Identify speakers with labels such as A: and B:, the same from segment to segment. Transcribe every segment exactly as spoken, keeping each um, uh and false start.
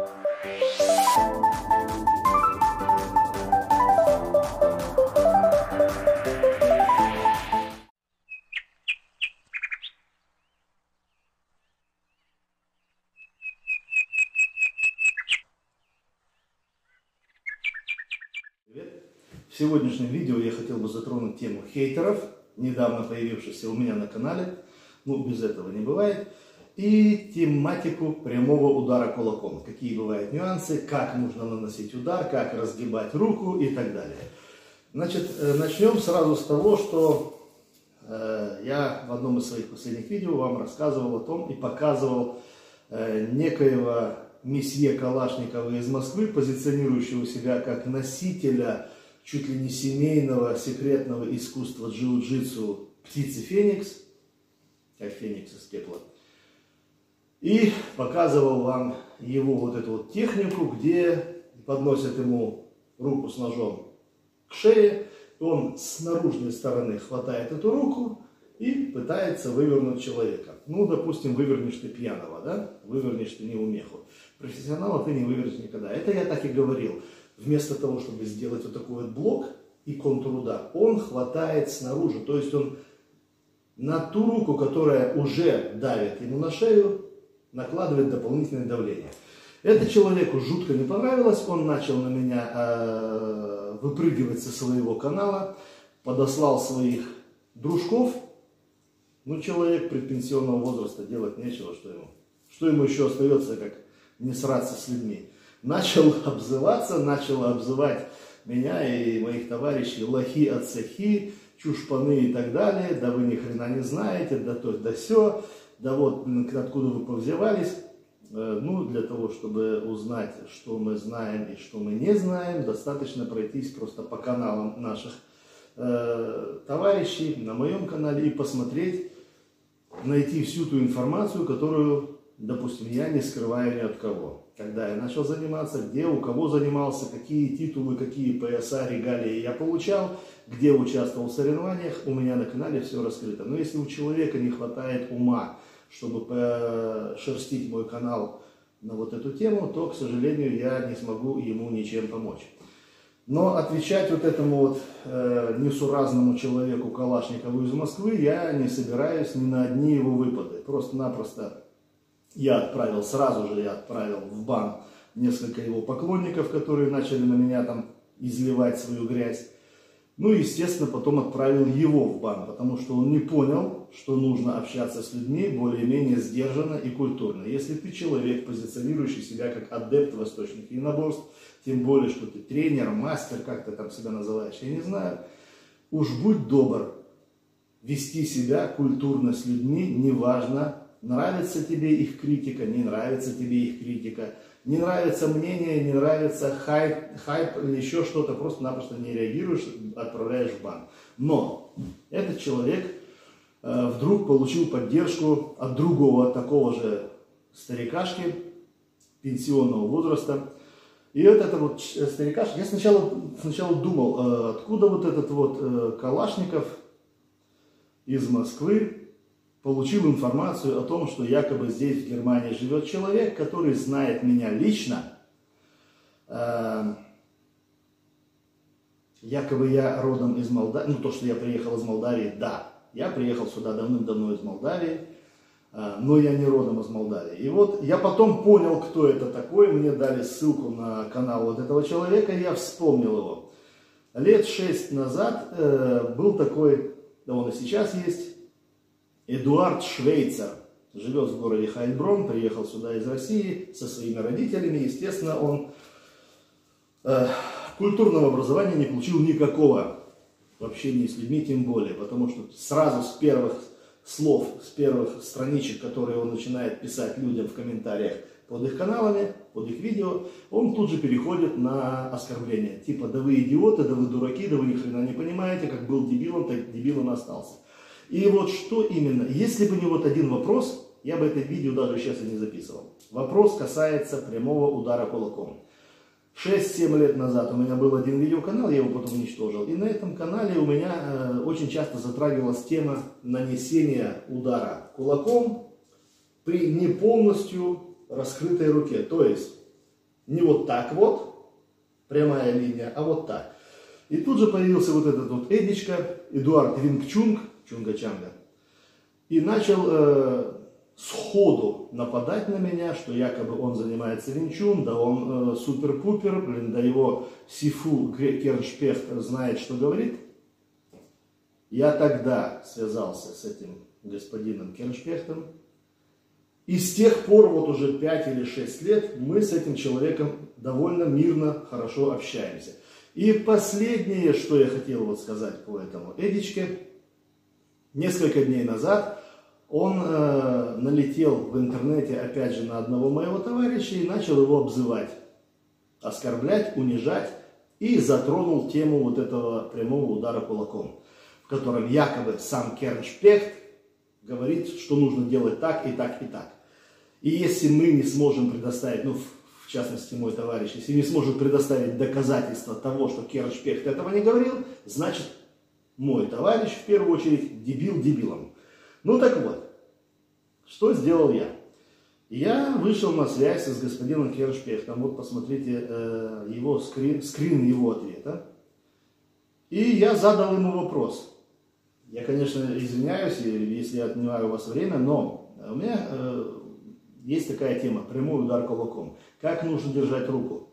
A: В сегодняшнем видео я хотел бы затронуть тему хейтеров, недавно появившихся у меня на канале, ну без этого не бывает, и тематику прямого удара кулаком. Какие бывают нюансы, как нужно наносить удар, как разгибать руку и так далее. Значит, начнем сразу с того, что э, я в одном из своих последних видео вам рассказывал о том и показывал э, некоего месье Калашникова из Москвы, позиционирующего себя как носителя чуть ли не семейного секретного искусства джиу-джитсу птицы Феникс, как Феникс из пепла. И показывал вам его вот эту вот технику, где подносят ему руку с ножом к шее, он с наружной стороны хватает эту руку и пытается вывернуть человека. Ну, допустим, вывернешь ты пьяного, да? Вывернешь ты неумеху. Профессионала ты не вывернешь никогда. Это я так и говорил. Вместо того, чтобы сделать вот такой вот блок и контур удар, он хватает снаружи. То есть он на ту руку, которая уже давит ему на шею, накладывает дополнительное давление. Это человеку жутко не понравилось. Он начал на меня э, выпрыгивать со своего канала, подослал своих дружков. Ну, человек предпенсионного возраста, делать нечего, что ему. Что ему еще остается, как не сраться с людьми. Начал обзываться, начал обзывать меня и моих товарищей лохи отцехи, чушпаны и так далее. Да вы ни хрена не знаете, да то, да сё, да вот откуда вы повзевались. Ну, для того, чтобы узнать, что мы знаем и что мы не знаем, достаточно пройтись просто по каналам наших э, товарищей, на моем канале и посмотреть, найти всю ту информацию, которую, допустим, я не скрываю ни от кого. Когда я начал заниматься, где, у кого занимался, какие титулы, какие пояса, регалии я получал, где участвовал в соревнованиях, у меня на канале все раскрыто. Но если у человека не хватает ума, чтобы пошерстить мой канал на вот эту тему, то, к сожалению, я не смогу ему ничем помочь. Но отвечать вот этому вот э, несуразному человеку Калашникову из Москвы я не собираюсь ни на одни его выпады. Просто-напросто я отправил, сразу же я отправил в бан несколько его поклонников, которые начали на меня там изливать свою грязь. Ну и, естественно, потом отправил его в бан, потому что он не понял, что нужно общаться с людьми более-менее сдержанно и культурно. Если ты человек, позиционирующий себя как адепт восточных единоборств, тем более, что ты тренер, мастер, как ты там себя называешь, я не знаю, уж будь добр вести себя культурно с людьми, неважно, нравится тебе их критика, не нравится тебе их критика, не нравится мнение, не нравится хайп, хайп или еще что-то, просто-напросто не реагируешь, отправляешь в бан. Но этот человек э, вдруг получил поддержку от другого такого же старикашки пенсионного возраста. И вот это вот старикаш, я сначала, сначала думал, э, откуда вот этот вот э, Калашников из Москвы получил информацию о том, что якобы здесь, в Германии, живет человек, который знает меня лично. Э, якобы я родом из Молдавии. Ну, то, что я приехал из Молдавии, да. Я приехал сюда давным-давно из Молдавии, э, но я не родом из Молдавии. И вот я потом понял, кто это такой. Мне дали ссылку на канал вот этого человека, я вспомнил его. Лет шесть назад э, был такой, да он и сейчас есть, Эдуард Швейцер, живет в городе Хайльброн, приехал сюда из России со своими родителями. Естественно, он э, культурного образования не получил никакого в общении с людьми, тем более, потому что сразу с первых слов, с первых страничек, которые он начинает писать людям в комментариях под их каналами, под их видео, он тут же переходит на оскорбления. Типа, да вы идиоты, да вы дураки, да вы ни хрена не понимаете, как был дебилом, так дебилом остался. И вот что именно, если бы не вот один вопрос, я бы это видео даже сейчас и не записывал. Вопрос касается прямого удара кулаком. шесть-семь лет назад у меня был один видеоканал, я его потом уничтожил. И на этом канале у меня э, очень часто затрагивалась тема нанесения удара кулаком при не полностью раскрытой руке. То есть Не вот так вот, прямая линия, а вот так. И тут же появился вот этот вот Эдичка, Эдуард Винг-Чунг, Чунга-Чанга, и начал э, сходу нападать на меня, что якобы он занимается винчун, да он э, супер-пупер, блин, да его Сифу Керншпехт знает, что говорит. Я тогда связался с этим господином Керншпехтом, и с тех пор, вот уже пять или шесть лет, мы с этим человеком довольно мирно, хорошо общаемся. И последнее, что я хотел вот сказать по этому Эдичке, несколько дней назад он э, налетел в интернете опять же на одного моего товарища и начал его обзывать, оскорблять, унижать, и затронул тему вот этого прямого удара кулаком, в котором якобы сам Керншпехт говорит, что нужно делать так и так и так. И если мы не сможем предоставить, ну в частности мой товарищ, если не сможет предоставить доказательства того, что Керншпехт этого не говорил, значит мой товарищ в первую очередь дебил дебилом. Ну так вот, что сделал я? Я вышел на связь с господином Керншпехтом. Вот посмотрите э, его скрин, скрин его ответа. И я задал ему вопрос. Я, конечно, извиняюсь, если я отнимаю у вас время, но у меня э, есть такая тема, прямой удар кулаком. Как нужно держать руку?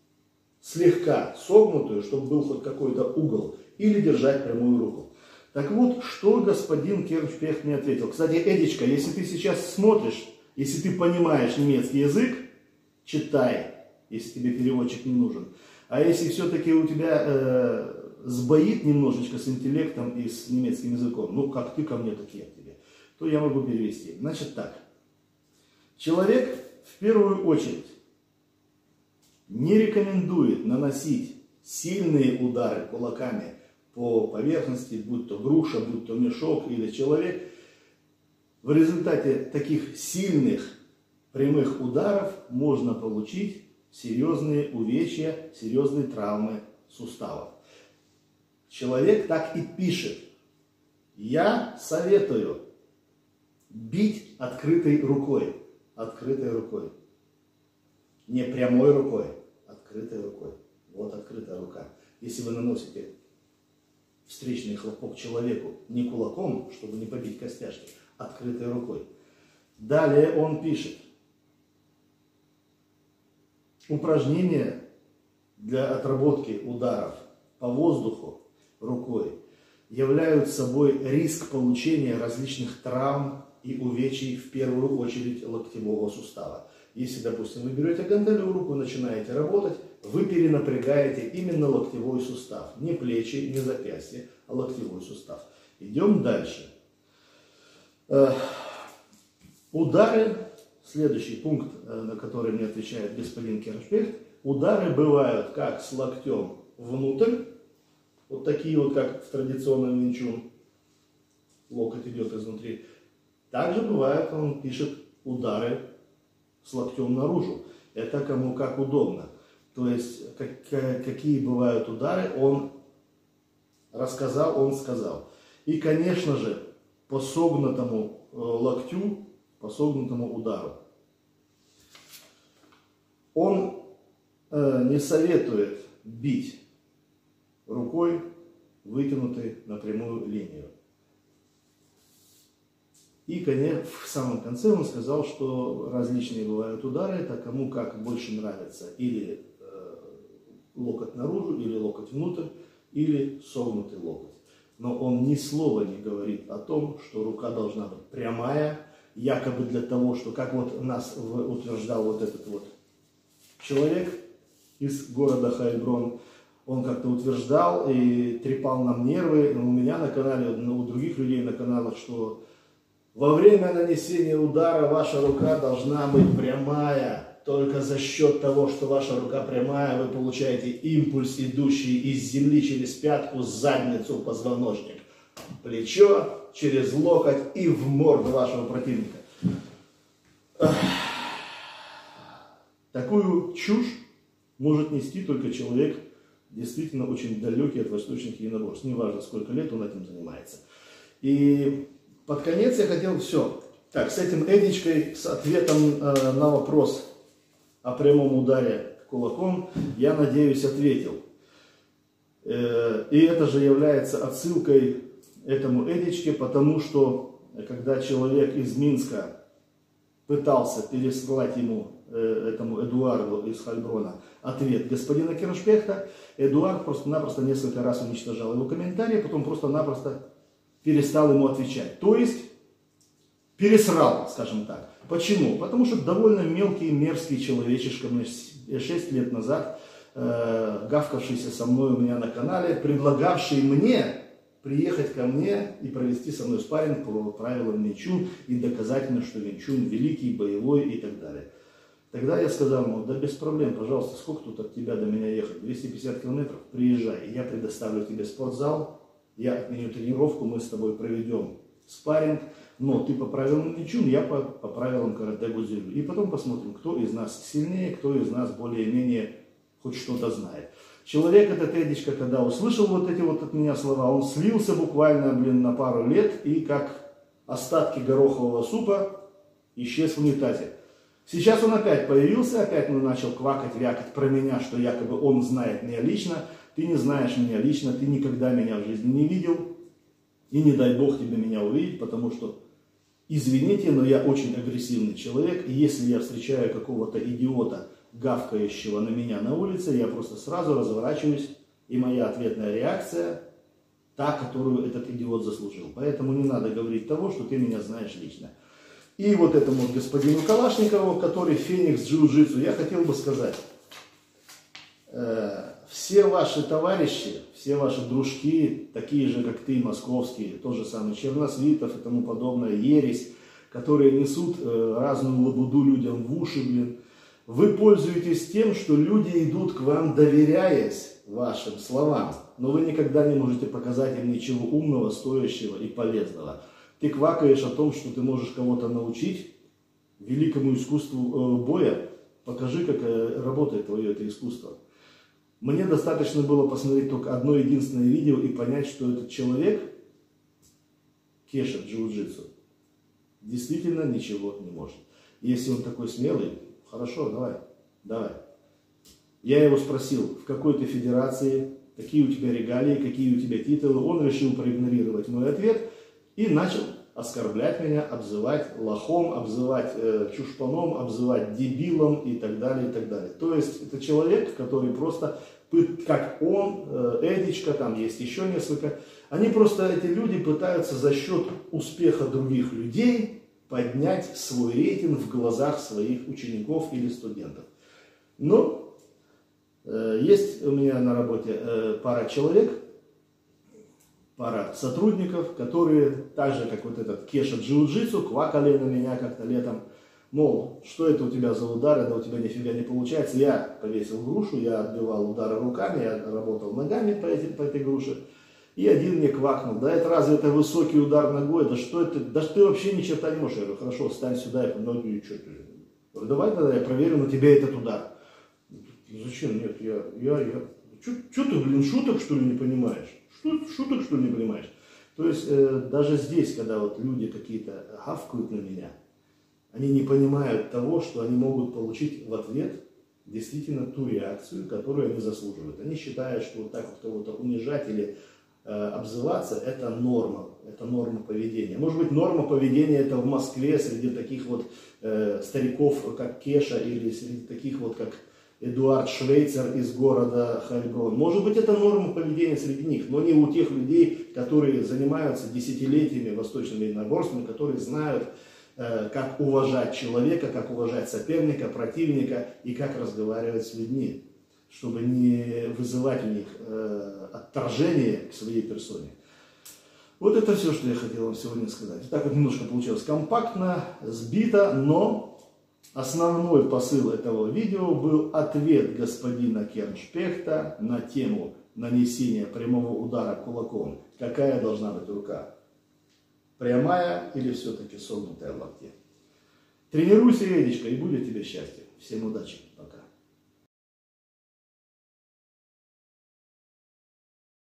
A: Слегка согнутую, чтобы был хоть какой-то угол, или держать прямую руку. Так вот, что господин Керншпехт мне ответил. Кстати, Эдичка, если ты сейчас смотришь, если ты понимаешь немецкий язык, читай, если тебе переводчик не нужен. А если все-таки у тебя э, сбоит немножечко с интеллектом и с немецким языком, ну как ты ко мне, так я к тебе, то я могу перевести. Значит так, человек в первую очередь не рекомендует наносить сильные удары кулаками по поверхности, будь то груша, будь то мешок или человек. В результате таких сильных прямых ударов можно получить серьезные увечья, серьезные травмы суставов. Человек так и пишет. Я советую бить открытой рукой. Открытой рукой. Не прямой рукой, открытой рукой. Вот открытая рука. Если вы наносите встречный хлопок человеку не кулаком, чтобы не побить костяшки, открытой рукой. Далее он пишет. Упражнения для отработки ударов по воздуху рукой являются собой риск получения различных травм и увечий, в первую очередь локтевого сустава. Если, допустим, вы берете гантель в руку, начинаете работать, вы перенапрягаете именно локтевой сустав. Не плечи, не запястье, а локтевой сустав. Идем дальше. Удары, следующий пункт, на который мне отвечает господин Керншпехт. Удары бывают как с локтем внутрь, вот такие вот, как в традиционном винчун, локоть идет изнутри. Также бывает, он пишет, удары с локтем наружу. Это кому как удобно. То есть, как, какие бывают удары, он рассказал, он сказал. И, конечно же, по согнутому локтю, по согнутому удару. Он э, не советует бить рукой, вытянутой на прямую линию. И, конечно, в самом конце он сказал, что различные бывают удары, это кому как больше нравится. Или э, локоть наружу, или локоть внутрь, или согнутый локоть. Но он ни слова не говорит о том, что рука должна быть прямая, якобы для того, что, как вот нас утверждал вот этот вот человек из города Хайльброн, он как-то утверждал и трепал нам нервы у меня на канале, у других людей на каналах, что во время нанесения удара ваша рука должна быть прямая. Только за счет того, что ваша рука прямая, вы получаете импульс, идущий из земли через пятку, задницу, позвоночник, плечо, через локоть и в морду вашего противника. Такую чушь может нести только человек, действительно очень далекий от восточных единоборств. Неважно, сколько лет он этим занимается. И под конец я хотел все. Так, с этим Эдичкой, с ответом э, на вопрос о прямом ударе кулаком, я надеюсь, ответил. И это же является отсылкой этому Эдичке, потому что когда человек из Минска пытался переслать ему, этому Эдуарду из Хальброна, ответ господина Керншпехта, Эдуард просто-напросто несколько раз уничтожал его комментарии, потом просто-напросто перестал ему отвечать. То есть пересрал, скажем так. Почему? Потому что довольно мелкий, мерзкий человечишка, шесть лет назад, э, гавкавшийся со мной у меня на канале, предлагавший мне приехать ко мне и провести со мной спарринг по правилам Винь Чун и доказать мне, что Винь Чун великий, боевой и так далее. Тогда я сказал ему: да без проблем, пожалуйста, сколько тут от тебя до меня ехать? двести пятьдесят километров, приезжай, я предоставлю тебе спортзал, я отменю тренировку, мы с тобой проведем спарринг, но ты по правилам Винь Чун, я по, по правилам карате Гузилю. И потом посмотрим, кто из нас сильнее, кто из нас более-менее хоть что-то знает. Человек этот Эдичка, когда услышал вот эти вот от меня слова, он слился буквально, блин, на пару лет и как остатки горохового супа исчез в унитазе. Сейчас он опять появился, опять он начал квакать, вякать про меня, что якобы он знает меня лично. Ты не знаешь меня лично, ты никогда меня в жизни не видел. И не дай бог тебе меня увидеть, потому что, извините, но я очень агрессивный человек. И если я встречаю какого-то идиота, гавкающего на меня на улице, я просто сразу разворачиваюсь, и моя ответная реакция та, которую этот идиот заслужил. Поэтому не надо говорить того, что ты меня знаешь лично. И вот этому вот господину Калашникову, который феникс джиу-джитсу, я хотел бы сказать, э, все ваши товарищи, все ваши дружки, такие же, как ты, московские, тот же самый Черносвитов и тому подобное, ересь, которые несут э, разную лабуду людям в уши, блин, вы пользуетесь тем, что люди идут к вам, доверяясь вашим словам, но вы никогда не можете показать им ничего умного, стоящего и полезного. Ты квакаешь о том, что ты можешь кого-то научить великому искусству э, боя. Покажи, как э, работает твое это искусство. Мне достаточно было посмотреть только одно единственное видео и понять, что этот человек, Кеша джиу-джитсу, действительно ничего не может. Если он такой смелый, хорошо, давай, давай. Я его спросил, в какой ты федерации, какие у тебя регалии, какие у тебя титулы. Он решил проигнорировать мой ответ и начал оскорблять меня, обзывать лохом, обзывать э, чушпаном, обзывать дебилом и так далее, и так далее. То есть это человек, который просто, как он, э, Эдичка, там есть еще несколько, они просто, эти люди пытаются за счет успеха других людей поднять свой рейтинг в глазах своих учеников или студентов. Но э, есть у меня на работе э, пара человек, пара сотрудников, которые, так же как вот этот Кеша джиу-джитсу, квакали на меня как-то летом, мол, что это у тебя за удары, да у тебя нифига не получается. Я повесил грушу, я отбивал удары руками, я работал ногами по, эти, по этой груше. И один мне квакнул: да это разве это высокий удар ногой, да что это, да ты вообще ни черта не можешь. Я говорю: хорошо, встань сюда, я говорю: ну, что ты? Я говорю: давай тогда я проверю на тебя этот удар. Зачем? Нет, я, я, я. Что ты, блин, шуток что ли не понимаешь? Что, шуток что ли не понимаешь? То есть э, даже здесь, когда вот люди какие-то гавкают на меня, они не понимают того, что они могут получить в ответ действительно ту реакцию, которую они заслуживают. Они считают, что вот так вот кого-то унижать или обзываться — это норма, это норма поведения. Может быть, норма поведения это в Москве среди таких вот э, стариков, как Кеша, или среди таких вот, как Эдуард Швейцер из города Хальброн. Может быть, это норма поведения среди них, но не у тех людей, которые занимаются десятилетиями восточными единоборствами, которые знают, э, как уважать человека, как уважать соперника, противника и как разговаривать с людьми, чтобы не вызывать у них э, отторжение к своей персоне. Вот это все, что я хотел вам сегодня сказать. Так вот немножко получилось компактно, сбито, но основной посыл этого видео был ответ господина Керншпехта на тему нанесения прямого удара кулаком. Какая должна быть рука? Прямая или все-таки согнутая в локте? Тренируйся, Эдичка, и будет тебе счастье. Всем удачи!